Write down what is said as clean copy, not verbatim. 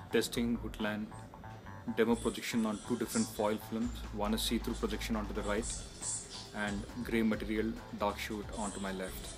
testing Woodland demo projection on two different foil films. One is see-through projection onto the right and grey material dark shoot onto my left.